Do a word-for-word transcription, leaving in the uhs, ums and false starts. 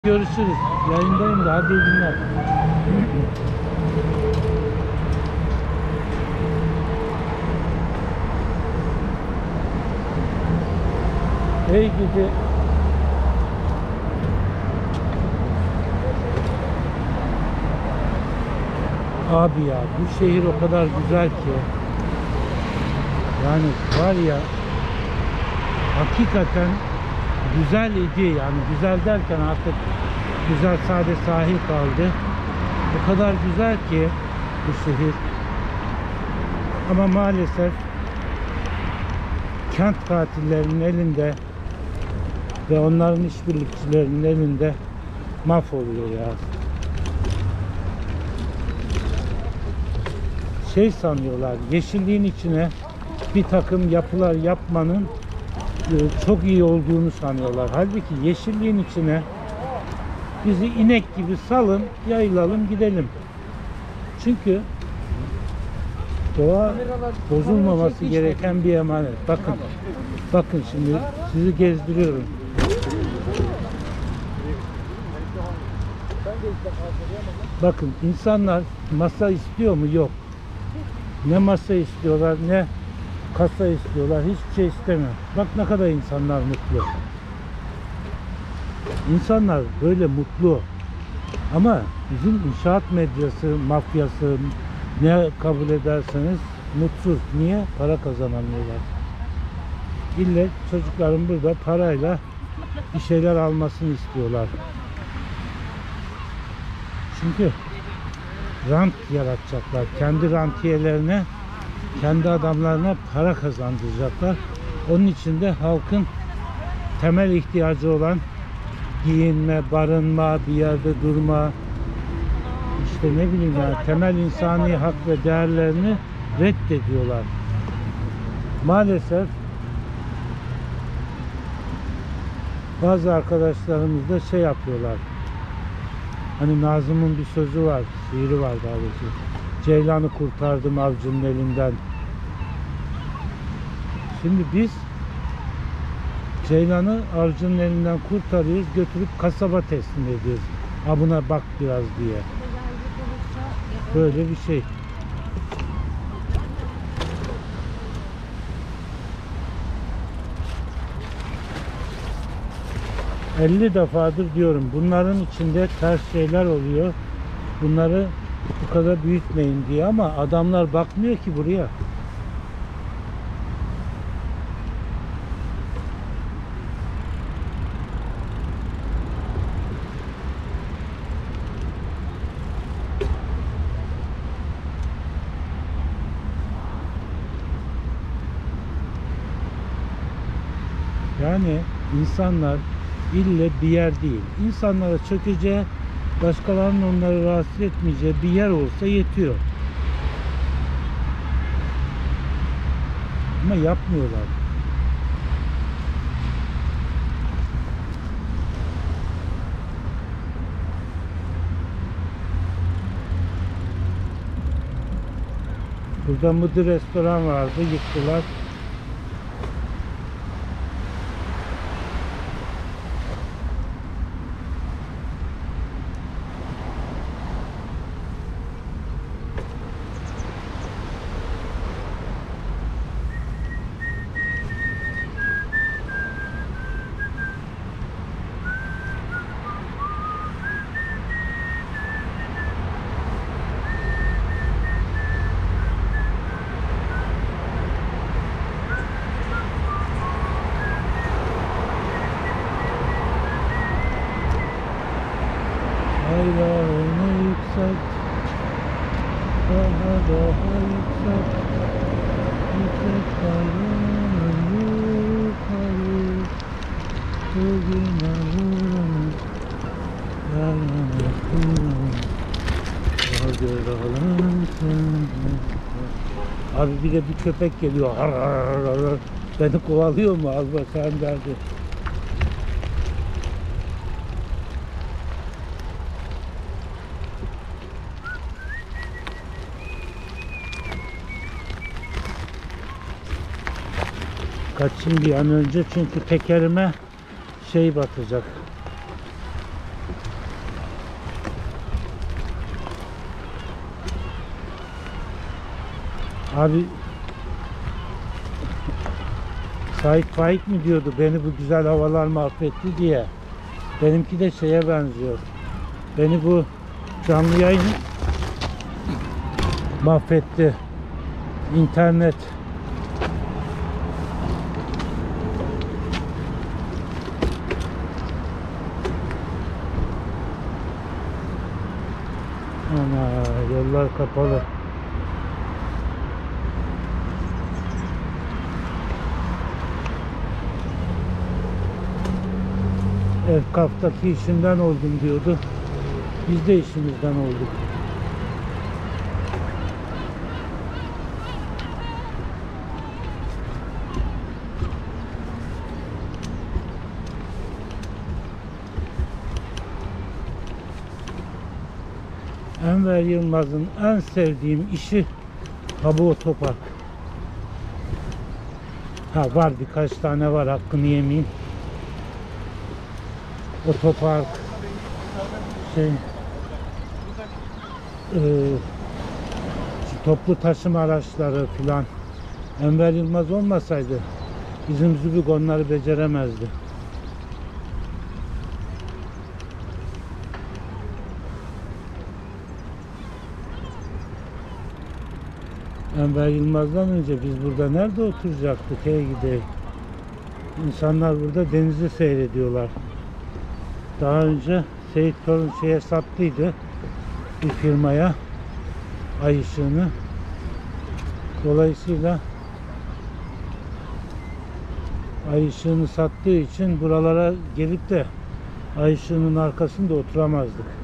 Görüşürüz. Yayındayım da hadi iyi günler. Hey gidi. Abi ya bu şehir o kadar güzel ki. Yani var ya hakikaten güzel idi, yani güzel derken artık güzel sade sahil kaldı. O kadar güzel ki bu şehir. Ama maalesef kent katillerinin elinde ve onların işbirlikçilerinin elinde mahvoluyor ya. Şey sanıyorlar, yeşilliğin içine bir takım yapılar yapmanın çok iyi olduğunu sanıyorlar. Halbuki yeşilliğin içine bizi inek gibi salın, yayılalım, gidelim. Çünkü doğa bozulmaması gereken bir emanet. Bakın, bakın şimdi sizi gezdiriyorum. Bakın insanlar masa istiyor mu? Yok. Ne masa istiyorlar, ne kasa istiyorlar, hiçbir şey istemiyor. Bak ne kadar insanlar mutlu. İnsanlar böyle mutlu. Ama bizim inşaat medyası, mafyası, ne kabul ederseniz mutsuz. Niye? Para kazanamıyorlar. İlle çocukların burada parayla bir şeyler almasını istiyorlar. Çünkü rant yaratacaklar. Kendi rantiyelerine, kendi adamlarına para kazandıracaklar. Onun için de halkın temel ihtiyacı olan giyinme, barınma, bir yerde durma, işte ne bileyim yani temel insani hak ve değerlerini reddediyorlar. Maalesef bazı arkadaşlarımız da şey yapıyorlar. Hani Nazım'ın bir sözü var, şiiri var daha doğrusu. Ceylanı kurtardım avcının elinden. Şimdi biz Ceylanı avcının elinden kurtarıyoruz, götürüp kasaba teslim ediyoruz. Ha buna bak biraz diye. Böyle bir şey. elli defadır diyorum. Bunların içinde ters şeyler oluyor. Bunları bu kadar büyütmeyin diye ama adamlar bakmıyor ki buraya. Yani insanlar ille bir yer değil. İnsanlara çökeceği, başkalarının onları rahatsız etmeyeceği bir yer olsa yetiyor. Ama yapmıyorlar. Burada Mıdır restoran vardı, yıktılar. Bayrağını yükselt, daha daha yükselt, yükselt bayrağını yukarı, bugün ağırlanır, yarın ağırlanır, vardır ağlansın. Abi bir de bir köpek geliyor, har har har har, beni kovalıyor mu? Al bakalım derdi. Kaçayım bir an önce çünkü tekerime şey batacak. Abi Sait Faik mi diyordu beni bu güzel havalar mahvetti diye. Benimki de şeye benziyor. Beni bu canlı yayın mahvetti. İnternet. Ana, yollar kapalı. Efkaf'taki işinden oldum diyordu. Biz de işimizden olduk. Enver Yılmaz'ın en sevdiğim işi ha bu otopark. Ha var, birkaç tane var, hakkını yemeyeyim. Otopark, şey, e, toplu taşıma araçları filan. Enver Yılmaz olmasaydı bizim Zübük onları beceremezdi. Enver Yılmaz'dan önce biz burada nerede oturacaktık? Hey gideyim. İnsanlar burada denizi seyrediyorlar. Daha önce Seyit Torun şeye sattıydı, bir firmaya, ay ışığını. Dolayısıyla ay ışığını sattığı için buralara gelip de ay ışığının arkasında oturamazdık.